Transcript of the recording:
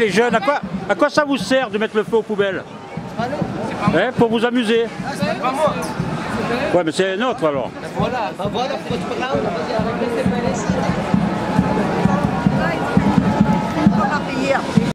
les jeunes, à quoi ça vous sert de mettre le feu aux poubelles? Pour vous amuser. C'est pas moi. Ouais, mais c'est un autre alors. Voilà, pourquoi tu parles? Vas-y, arrête. On va payer.